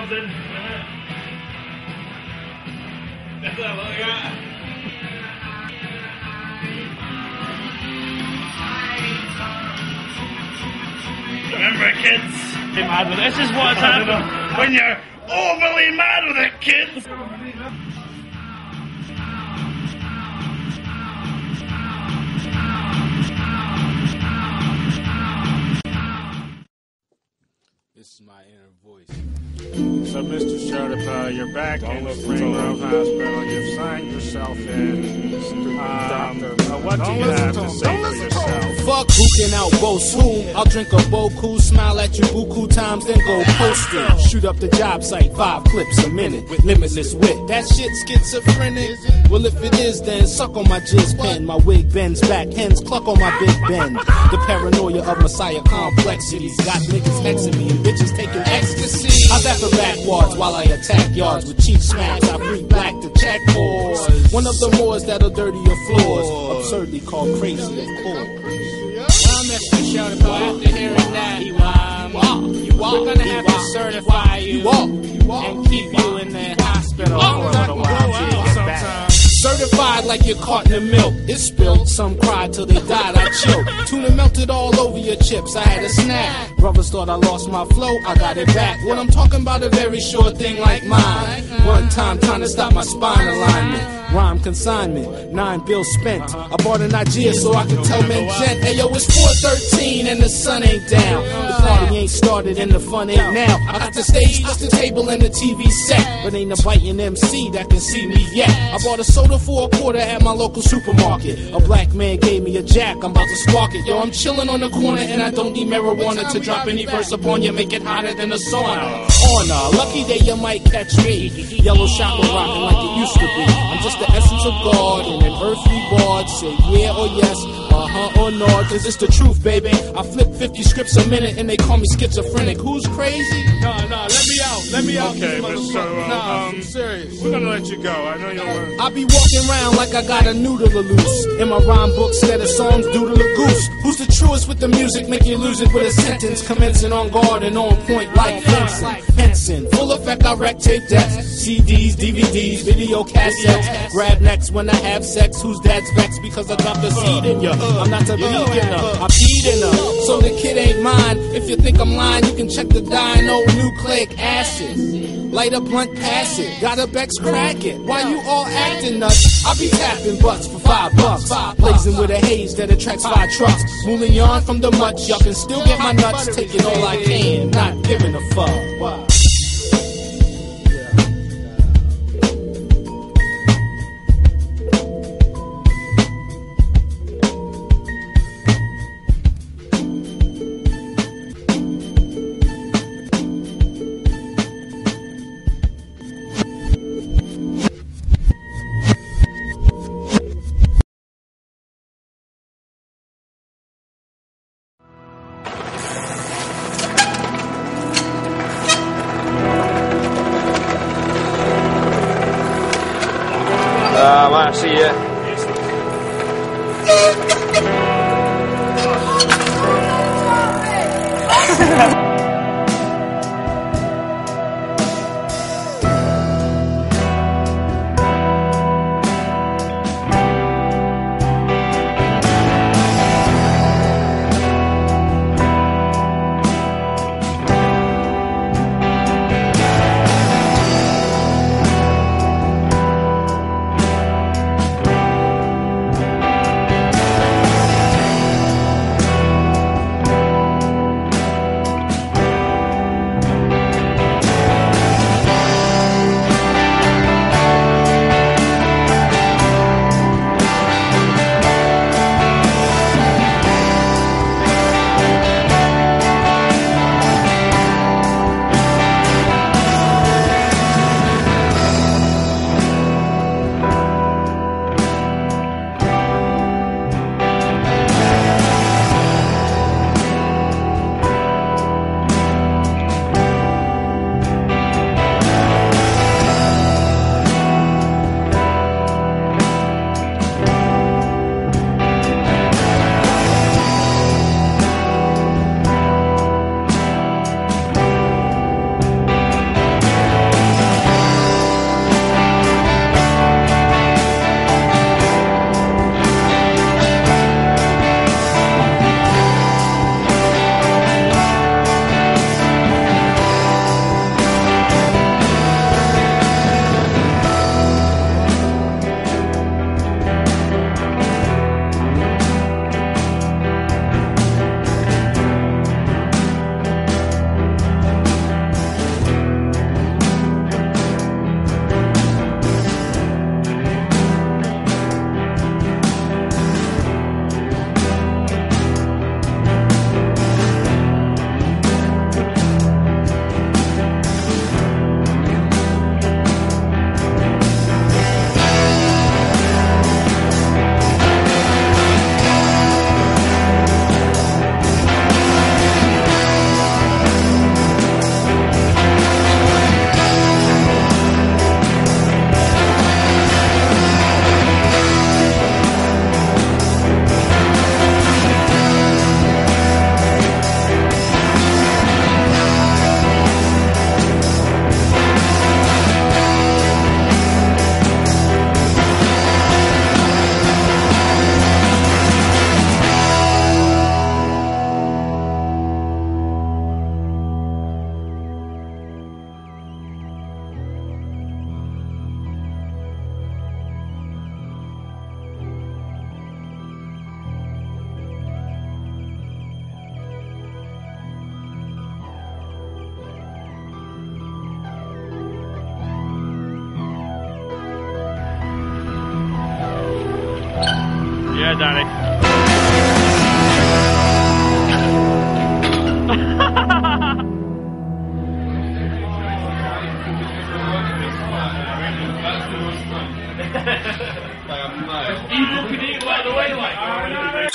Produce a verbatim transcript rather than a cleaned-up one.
something. That's what I got. Remember, kids? Be mad with it. This is what's happening when you're overly mad with it, kids. This is my inner voice. So, Mister Sharp, uh, you're back in the Springrove Hospital. You've signed yourself in. Um, uh, what do you have to say for yourself? Fuck who can outboast whom. I'll drink a boku, smile at you buku times, then go posting. Shoot up the job site, five clips a minute with limitless wit. That shit schizophrenic. Well, if it is, then suck on my jizz pen. My wig bends back, hens cluck on my big bend. The paranoia of Messiah complexities got niggas vexing me and bitches taking ecstasy. I zap her backwards while I attack yards with cheap smacks. I free black to check boys. One of the moors that'll dirty your floors. Absurdly called crazy, of course. Well, Mister Shouty, after hearing that, you walk, you walk. We're gonna have to certify you, you walk, you walk, and keep you in the hospital for a little while till you get back. Certified like you're caught in the milk. It spilled, some cried till they died, I choked. Tuna melted all over your chips, I had a snack. Brothers thought I lost my flow, I got it back. What I'm talking about, a very short thing like mine. One time trying to stop my spine alignment. Rhyme consignment, nine bills spent. I bought an idea so I could tell men gent. Hey yo, it's four thirteen and the sun ain't down. The party ain't started and the fun ain't now. I got the stage, just the table and the T V set. But ain't a biting M C that can see me yet. I bought a soda for a quarter at my local supermarket. A black man gave me a jack, I'm about to spark it. Yo, I'm chilling on the corner and I don't need marijuana to drop any verse upon you, make it hotter than a sauna. Honor, lucky day you might catch me. Yellow chakra rocking like it used to be. I'm just the essence of God in an earthly bard. Say yeah or yes, uh-huh or no, cause it's the truth, baby. I flip fifty scripts a minute and they call me schizophrenic. Who's crazy? No, no, let me out, let me out. Okay, Mister Uh, Nah, um, I'm serious. We're gonna let you go. I know you'll. I be walking around like I got a noodle to loose. In my rhyme book, set of songs, doodle a goose. Who's the truest with the music? Make you lose it with a sentence. Commencing on guard and on point like Vincent. Henson, full effect, I wreck tape decks. C Ds, D V Ds, video cassettes. Grab next when I have sex. Whose dad's vexed because I dropped a seed in ya? I'm not a vegan, I peed in her. So the kid ain't mine. If you think I'm lying, you can check the dino nucleic acid. Light a blunt, pass it. Got a Bex, crack it. Why you all acting nuts? I be tapping butts for five bucks. Blazing with a haze that attracts five trucks. Mooling yarn from the much. Y'all can still get my nuts. Taking all I can, not giving a fuck. Um, I see you. Evil can eat by the way, like.